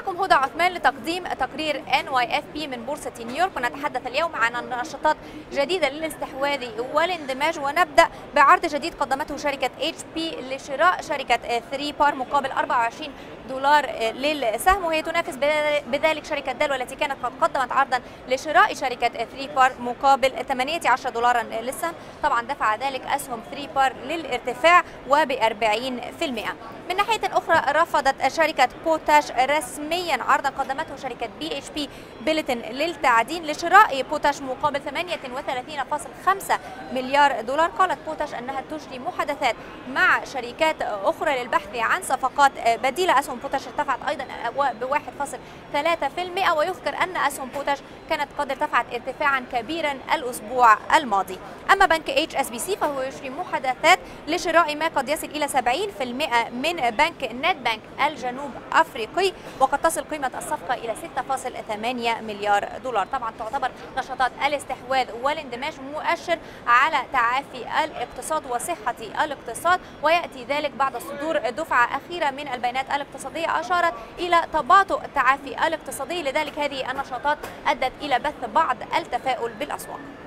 معكم هدى عثمان لتقديم تقرير NYFP من بورصة نيويورك، ونتحدث اليوم عن نشاطات جديدة للاستحواذ والاندماج. ونبدأ بعرض جديد قدمته شركة HP لشراء شركة 3 بار مقابل $24 للسهم، وهي تنافس بذلك شركة دال والتي كانت قد قدمت عرضا لشراء شركة 3 بار مقابل $18 للسهم. طبعا دفع ذلك أسهم 3 بار للارتفاع وب40%. من ناحية أخرى رفضت شركة بوتاش رسميا عرضا قدمته شركة BHP بيلتون للتعدين لشراء بوتاش مقابل $38.5 مليار. قالت بوتاش أنها تجري محادثات مع شركات أخرى للبحث عن صفقات بديلة. أسهم بوتاش ارتفعت أيضا ب1.3%، ويذكر أن أسهم بوتاش كانت قد ارتفعت ارتفاعا كبيرا الأسبوع الماضي. أما بنك HSBC فهو يجري محادثات لشراء ما قد يصل إلى 70% من بنك نت بنك الجنوب أفريقي، وقد تصل قيمة الصفقة إلى $6.8 مليار. طبعا تعتبر نشاطات الاستحواذ والاندماج مؤشر على تعافي الاقتصاد وصحة الاقتصاد، ويأتي ذلك بعد صدور دفعة أخيرة من البيانات الاقتصادية أشارت إلى تباطؤ التعافي الاقتصادي. لذلك هذه النشاطات أدت إلى بث بعض التفاؤل بالأسواق.